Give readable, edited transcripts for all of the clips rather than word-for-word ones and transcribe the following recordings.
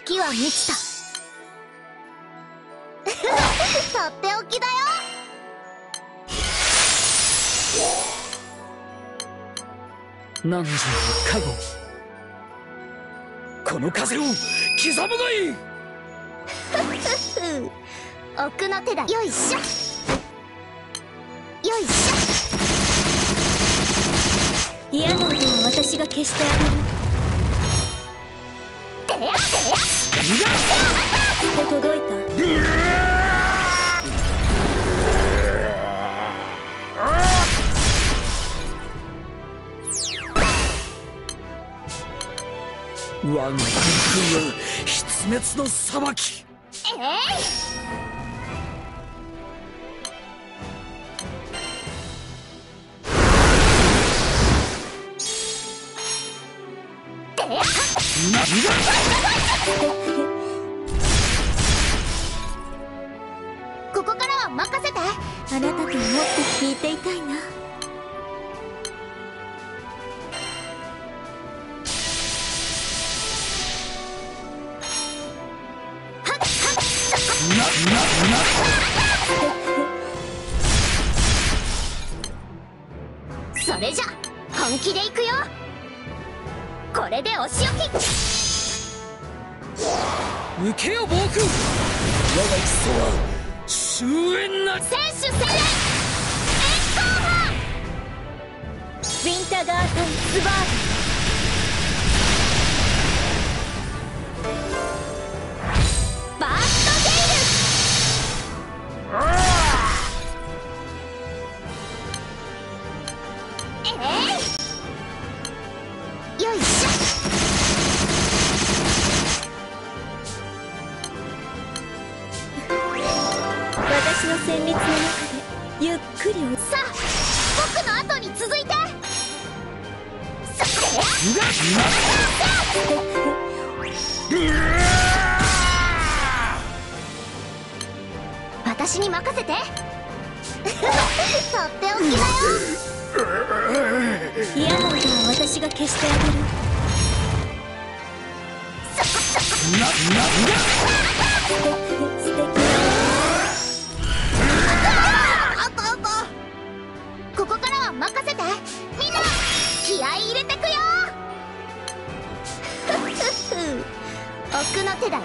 時は満ちた。とっておきだよ。 何時の加護、この風を刻むがいい。 奥の手だ。よいしょよいしょ。嫌な音は私が消してあげる。届いた。 我が軍は必滅の裁き。 ここからは任せて。あなたともっと聞いていたいな。それじゃ本気でいくよ。これでお仕置き。 受けよ暴君、我が一層は終焉なり。 選手戦連エンコーハウィンターガータンズバーバーストゲイル。よいしょ。私の旋律の中でゆっくりさあ、僕の後に続いて。私に任せて。とっておきだよ。嫌な音は私が消してあげる。素敵な。ここからは任せて。みんな気合い入れてくよ。奥の手だよ。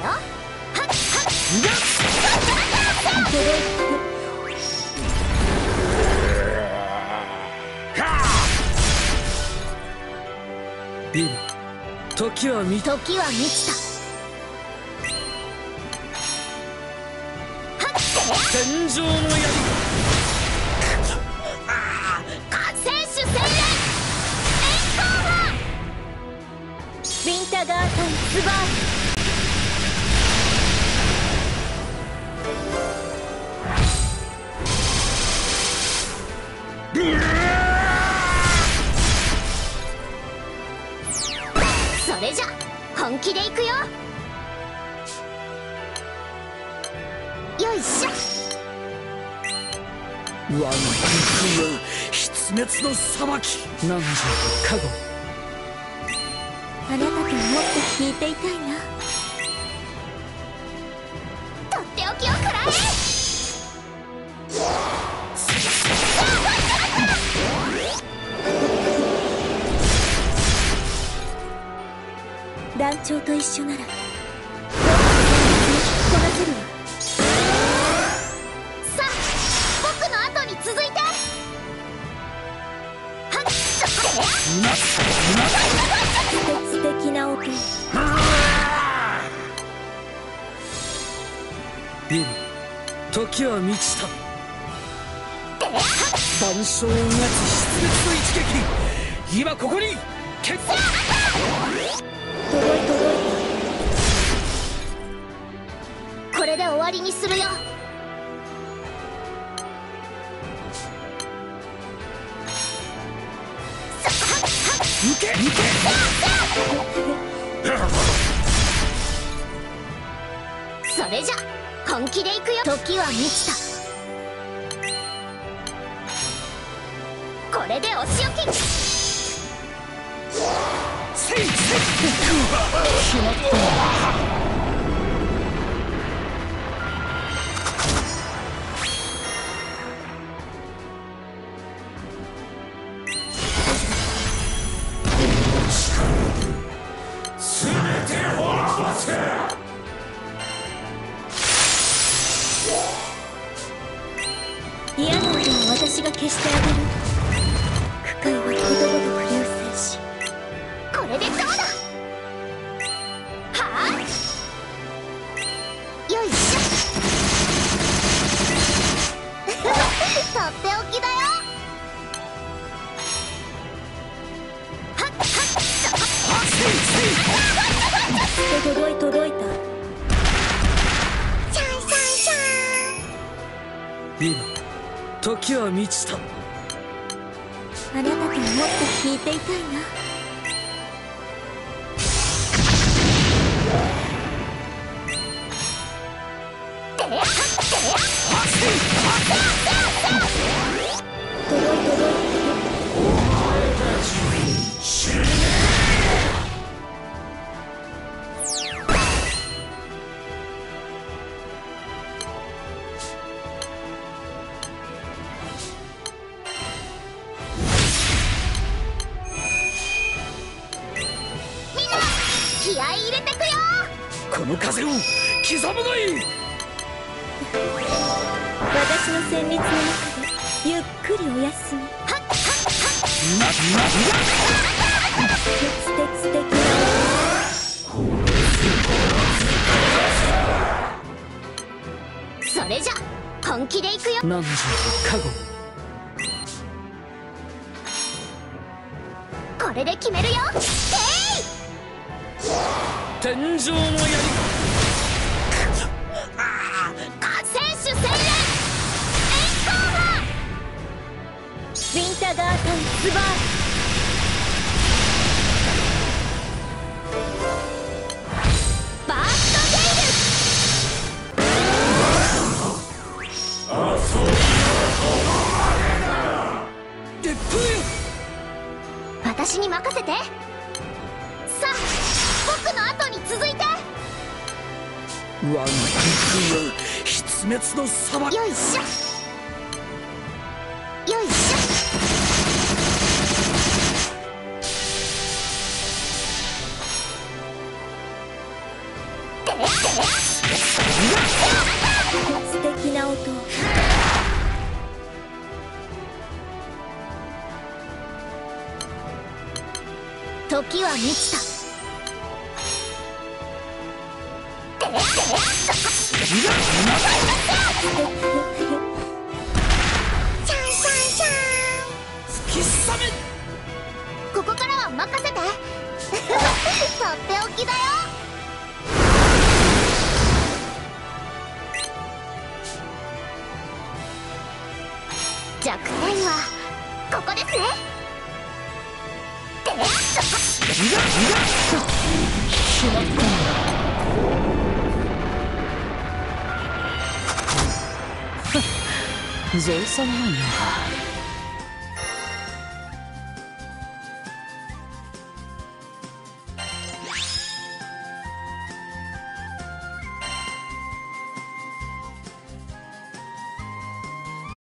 ビル、時は満ちた。戦場の槍。 選手戦連エンコーハウィンターガータンズバー。それじゃ本気でいくよ。よいしょ。 我が軍は必滅の裁き。何時の加護、 あなたともっと聞いていたいな。とっておきを食らえ。団長と一緒ならこなせるわ。さあ、僕の後に続いて。素敵な音。 ビル、時は満ちた。万象をうがつ出滅の一撃、今ここに決戦。 届いた。これで終わりにするよ。 受け。 それじゃ本気でいくよ。時は満ちた。これでお仕置き。 せいせい。決まった。 が消してあげる。不快はことごとく流星し、これでどうだ。はあ、よいしょ。とっておきだよ。はっはっ届いた。シャンシャンシャン。 今時は満ちた。 あなたともっと聞いていたいな。気合い入れてくよ。 この風を刻むがいい。 私の旋律の中でゆっくりお休み。はっはっはっ。鉄的な。それじゃ本気でいくよ。 何時の加護。 これで決めるよ。 天井の槍。 選手戦連エンコーバー。ウィンターガータンツバー。バーストゲイル。鉄風よ。 私に任せて。さあ僕の後に続いて。 我が天空は必滅の砂漠。 よいしょよいしょ。素敵な音。時は満ちた。ここからは任せて。とっておきだよ。弱点はここですね。 造作ないな。